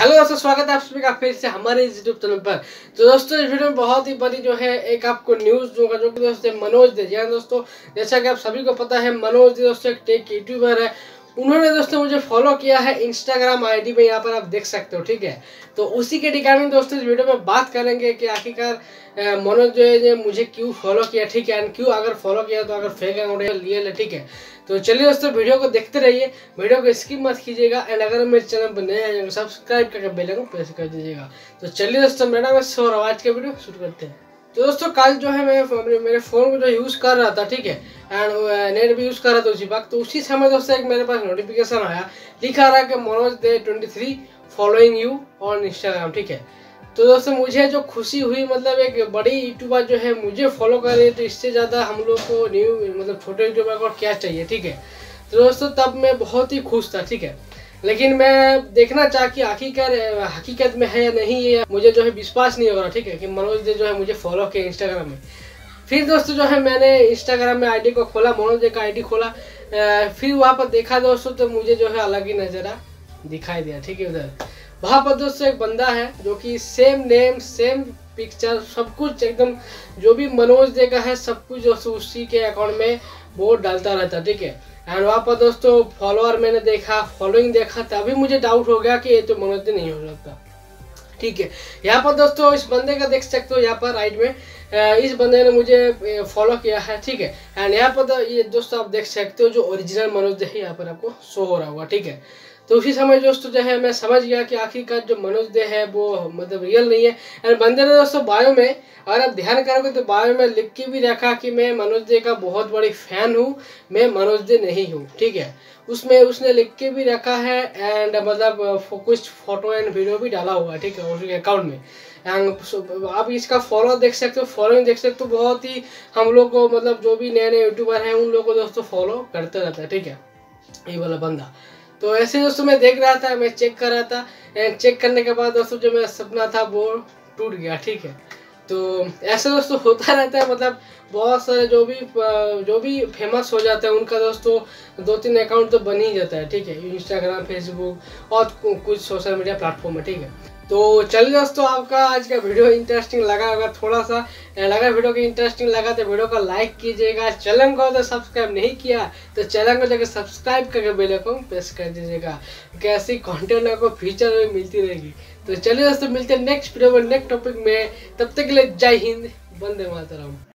Hello दोस्तों, स्वागत है आप सभी का फिर से हमारे इस यूट्यूब चैनल पर। तो दोस्तों इस वीडियो में बहुत ही बड़ी जो है एक आपको न्यूज़ दूंगा जो कि दोस्तों मनोज दे। जी हाँ दोस्तों, जैसा कि आप सभी को पता है मनोज दे दोस्तों एक टेक यूट्यूबर है। उन्होंने दोस्तों मुझे फॉलो किया है इंस्टाग्राम आईडी में, यहाँ पर आप देख सकते हो। ठीक है, तो उसी के रिगार्डिंग दोस्तों इस वीडियो में बात करेंगे कि आखिरकार मनोज जो है मुझे क्यों फॉलो किया। ठीक है, एंड क्यों अगर फॉलो किया तो अगर फेक अकाउंट लिए ले। ठीक है, तो चलिए दोस्तों वीडियो को देखते रहिए, वीडियो को स्किप मत कीजिएगा। एंड अगर मेरे चैनल पर नए आए सब्सक्राइब करके बेल आइकन प्रेस कर दीजिएगा। तो चलिए दोस्तों मेरा और आवाज के वीडियो शुरू करते हैं। तो दोस्तों कल जो है मैं मेरे फ़ोन को जो यूज़ कर रहा था, ठीक है, एंड नेट भी यूज़ कर रहा था उसी वक्त। तो उसी समय दोस्तों एक मेरे पास नोटिफिकेशन आया, लिखा रहा कि मनोज दे 23 फॉलोइंग यू ऑन इंस्टाग्राम। ठीक है, तो दोस्तों मुझे जो खुशी हुई, मतलब एक बड़ी यूट्यूबर जो है मुझे फॉलो कर रही है, तो इससे ज़्यादा हम लोग को न्यू मतलब छोटे यूट्यूबर को क्या चाहिए। ठीक है, तो दोस्तों तब मैं बहुत ही खुश था। ठीक है, लेकिन मैं देखना चाह कि आखिरकार हकीकत में है या नहीं है, मुझे जो है विश्वास नहीं हो रहा। ठीक है, कि मनोज ने जो है मुझे फॉलो किया इंस्टाग्राम में। फिर दोस्तों जो है मैंने इंस्टाग्राम में आईडी को खोला, मनोज का आईडी खोला, फिर वहाँ पर देखा दोस्तों तो मुझे जो है अलग ही नज़ारा दिखाई दिया। ठीक है, उधर वहाँ पर दोस्तों एक बंदा है जो कि सेम नेम सेम पिक्चर सब कुछ एकदम जो भी मनोज दे का है सब कुछ दोस्तों उसी के अकाउंट में वो डालता रहता। ठीक है, एंड वहाँ पर दोस्तों फॉलोअर मैंने देखा, फॉलोइंग देखा, तभी मुझे डाउट हो गया कि ये तो मनोज दे नहीं हो सकता। ठीक है, यहाँ पर दोस्तों इस बंदे का देख सकते हो, यहाँ पर राइट में इस बंदे ने मुझे फॉलो किया है। ठीक है, एंड यहाँ पर ये दोस्तों आप देख सकते हो जो ओरिजिनल मनोज दे है यहाँ पर आपको शो हो रहा होगा। ठीक है, तो उसी समय दोस्तों जो है मैं समझ गया कि आखिरकार जो मनोज दे है वो मतलब रियल नहीं है। एंड बंदे ने दोस्तों बायो में, अगर आप ध्यान करोगे तो बायो में लिख के भी रखा कि मैं मनोज दे का बहुत बड़ी फैन हूँ, मैं मनोज दे नहीं हूँ। ठीक है, उसमें उसने लिख के भी रखा है, एंड मतलब कुछ फोटो एंड वीडियो भी डाला हुआ है। ठीक है, उसके अकाउंट में। एंड आप इसका फॉलो देख सकते हो, फॉलोइंग देख सकते हो, बहुत ही हम लोग को मतलब जो भी नए नए यूट्यूबर हैं उन लोग को दोस्तों फॉलो करते रहता है। ठीक है, ये वाला बंदा। तो ऐसे दोस्तों मैं देख रहा था, मैं चेक कर रहा था, एंड चेक करने के बाद दोस्तों जो मेरा सपना था वो टूट गया। ठीक है, तो ऐसे दोस्तों होता रहता है, मतलब बहुत सारे जो भी फेमस हो जाते हैं उनका दोस्तों 2-3 अकाउंट तो बन ही जाता है। ठीक है, इंस्टाग्राम, फेसबुक और कुछ सोशल मीडिया प्लेटफॉर्म है। ठीक है, तो चलिए दोस्तों आपका आज का वीडियो इंटरेस्टिंग लगा होगा, थोड़ा सा लगा वीडियो की इंटरेस्टिंग लगा तो वीडियो को लाइक कीजिएगा। चैनल को तो सब्सक्राइब नहीं किया तो चैनल को जाकर सब्सक्राइब करके बेल आइकन प्रेस कर दीजिएगा, कैसी कंटेंट आपको फ्यूचर में मिलती रहेगी। तो चलिए दोस्तों मिलते हैं नेक्स्ट वीडियो में नेक्स्ट टॉपिक में, तब तक के लिए जय हिंद, वंदे मातरम।